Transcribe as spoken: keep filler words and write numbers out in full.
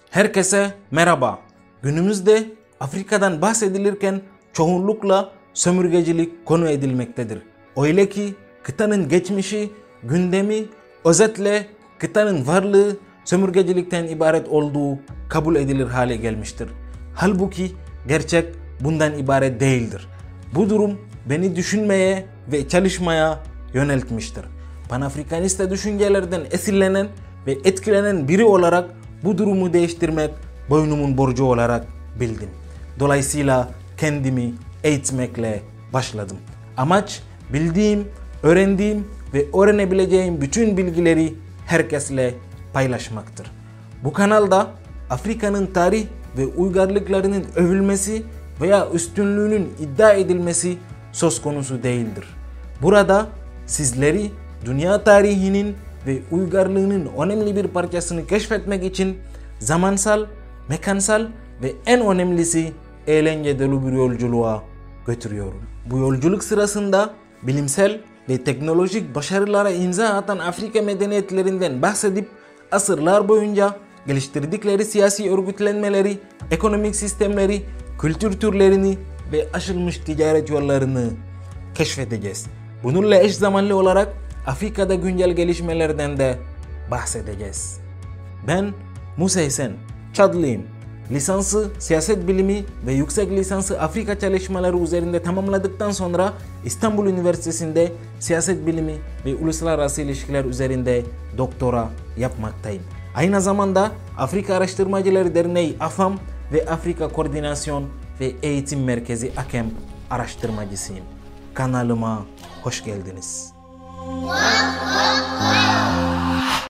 Herkese merhaba. Günümüzde Afrika'dan bahsedilirken çoğunlukla sömürgecilik konu edilmektedir. Öyle ki kıtanın geçmişi, gündemi, özetle kıtanın varlığı sömürgecilikten ibaret olduğu kabul edilir hale gelmiştir. Halbuki gerçek bundan ibaret değildir. Bu durum beni düşünmeye ve çalışmaya yöneltmiştir. Panafrikanist düşüncelerden esinlenen ve etkilenen biri olarak bu durumu değiştirmek boynumun borcu olarak bildim. Dolayısıyla kendimi eğitmekle başladım. Amaç bildiğim, öğrendiğim ve öğrenebileceğim bütün bilgileri herkesle paylaşmaktır. Bu kanalda Afrika'nın tarih ve uygarlıklarının övülmesi veya üstünlüğünün iddia edilmesi söz konusu değildir. Burada sizleri dünya tarihinin ve uygarlığının önemli bir parçasını keşfetmek için zamansal, mekansal ve en önemlisi eğlence dolu bir yolculuğa götürüyorum. Bu yolculuk sırasında bilimsel ve teknolojik başarılara imza atan Afrika medeniyetlerinden bahsedip asırlar boyunca geliştirdikleri siyasi örgütlenmeleri, ekonomik sistemleri, kültür türlerini ve aşılmış ticaret yollarını keşfedeceğiz. Bununla eş zamanlı olarak Afrika'da güncel gelişmelerden de bahsedeceğiz. Ben Musa Esen, Çadlıyım. Lisansı siyaset bilimi ve yüksek lisansı Afrika çalışmaları üzerinde tamamladıktan sonra İstanbul Üniversitesi'nde siyaset bilimi ve uluslararası ilişkiler üzerinde doktora yapmaktayım. Aynı zamanda Afrika Araştırmacıları Derneği AFAM ve Afrika Koordinasyon ve Eğitim Merkezi AKEM araştırmacısıyım. Kanalıma hoş geldiniz. Wow.